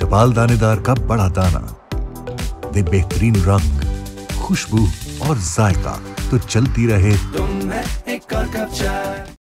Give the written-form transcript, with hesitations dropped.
Herbal दानेदार का बड़ा दाना, दे बेहतरीन रंग, खुशबू और जायका, तो चलती रहे तुम है एक और कप चाय।